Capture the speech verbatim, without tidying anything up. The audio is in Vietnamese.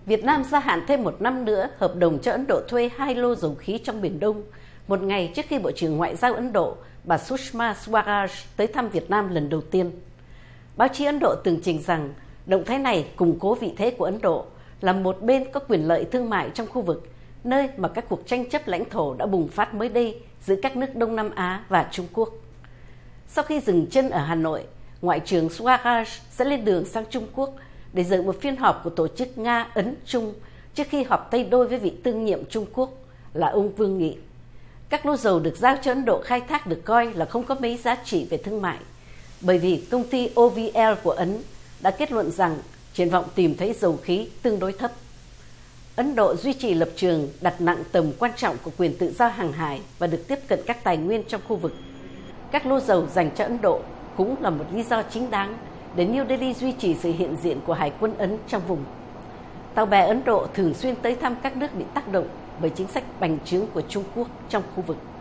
Việt Nam gia hạn thêm một năm nữa hợp đồng cho Ấn Độ thuê hai lô dầu khí trong Biển Đông, một ngày trước khi Bộ trưởng Ngoại giao Ấn Độ bà Sushma Swaraj tới thăm Việt Nam lần đầu tiên. Báo chí Ấn Độ tường trình rằng động thái này củng cố vị thế của Ấn Độ là một bên có quyền lợi thương mại trong khu vực, nơi mà các cuộc tranh chấp lãnh thổ đã bùng phát mới đây giữa các nước Đông Nam Á và Trung Quốc. Sau khi dừng chân ở Hà Nội, Ngoại trưởng Swaraj sẽ lên đường sang Trung Quốc để dự một phiên họp của tổ chức Nga-Ấn-Trung trước khi họp tay đôi với vị tương nhiệm Trung Quốc là ông Vương Nghị. Các lô dầu được giao cho Ấn Độ khai thác được coi là không có mấy giá trị về thương mại, bởi vì công ty O V L của Ấn đã kết luận rằng triển vọng tìm thấy dầu khí tương đối thấp. Ấn Độ duy trì lập trường đặt nặng tầm quan trọng của quyền tự do hàng hải và được tiếp cận các tài nguyên trong khu vực. Các lô dầu dành cho Ấn Độ cũng là một lý do chính đáng để New Delhi duy trì sự hiện diện của Hải quân Ấn trong vùng. Tàu bè Ấn Độ thường xuyên tới thăm các nước bị tác động bởi chính sách bành trướng của Trung Quốc trong khu vực.